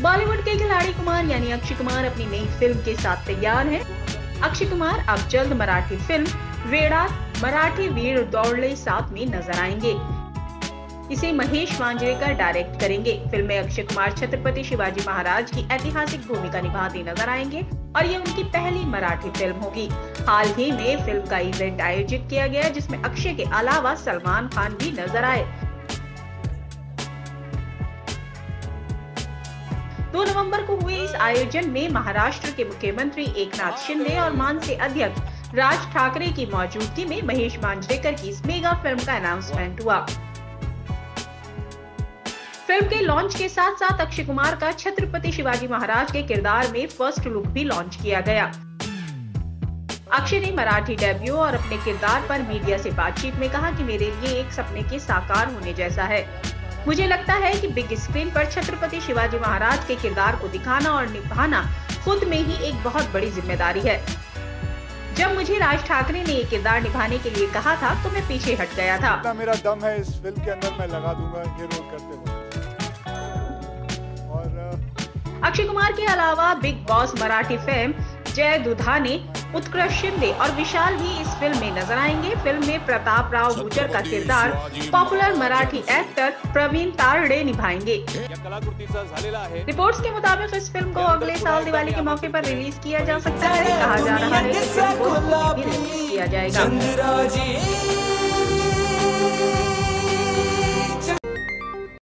बॉलीवुड के खिलाड़ी कुमार यानी अक्षय कुमार अपनी नई फिल्म के साथ तैयार हैं। अक्षय कुमार अब जल्द मराठी फिल्म वेडात मराठी वीर दौड़ले साथ में नजर आएंगे। इसे महेश मांजरेकर डायरेक्ट करेंगे। फिल्म में अक्षय कुमार छत्रपति शिवाजी महाराज की ऐतिहासिक भूमिका निभाते नजर आएंगे और ये उनकी पहली मराठी फिल्म होगी। हाल ही में फिल्म का इवेंट आयोजित किया गया जिसमें अक्षय के अलावा सलमान खान भी नजर आए। 2 नवंबर को हुए इस आयोजन में महाराष्ट्र के मुख्यमंत्री एकनाथ शिंदे और मानसे अध्यक्ष राज ठाकरे की मौजूदगी में महेश मांजरेकर की इस मेगा फिल्म का अनाउंसमेंट हुआ। फिल्म के लॉन्च के साथ साथ अक्षय कुमार का छत्रपति शिवाजी महाराज के किरदार में फर्स्ट लुक भी लॉन्च किया गया। अक्षय ने मराठी डेब्यू और अपने किरदार पर मीडिया से बातचीत में कहा कि मेरे लिए एक सपने के साकार होने जैसा है। मुझे लगता है कि बिग स्क्रीन पर छत्रपति शिवाजी महाराज के किरदार को दिखाना और निभाना खुद में ही एक बहुत बड़ी जिम्मेदारी है। जब मुझे राज ठाकरे ने ये किरदार निभाने के लिए कहा था तो मैं पीछे हट गया था। इतना मेरा दम है इस फिल्म के अंदर, मैं लगा दूंगा ये रोल करते हुए। और अक्षय कुमार के अलावा बिग बॉस मराठी फिल्म जय दुधाने, उत्कृष्ट शिंदे और विशाल भी इस फिल्म में नजर आएंगे। फिल्म में प्रताप राव गुजर का किरदार पॉपुलर मराठी एक्टर प्रवीण तारडे निभाएंगे। रिपोर्ट्स के मुताबिक इस फिल्म को अगले साल दिवाली के मौके पर रिलीज किया जा सकता है। कहा जा रहा है कि फिल्म को रिलीज किया जाएगा।